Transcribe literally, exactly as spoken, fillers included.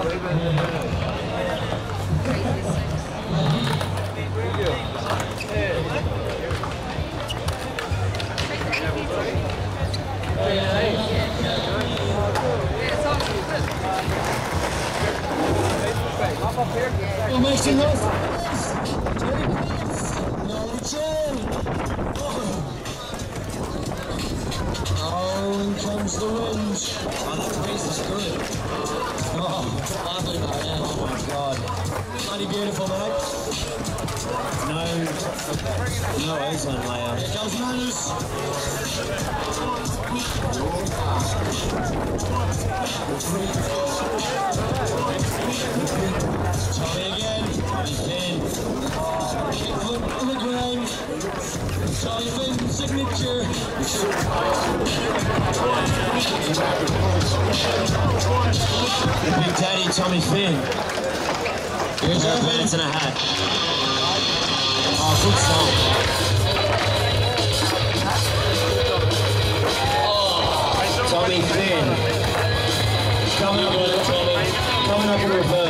Formation no fouls. No return. Oh, in comes the wind. Oh, that pace is good. Oh, lovely, man. Oh my God. Bloody beautiful, mate. No, no excellent layout. Here comes Manus. Tommy again. Tommy Finn. Kick foot on the ground. Tommy Finn signature. The Big Daddy Tommy Finn. Here's our pants and a hat. Oh, good song. Oh, Tommy Finn. Coming up with it, Tommy. Coming up with it.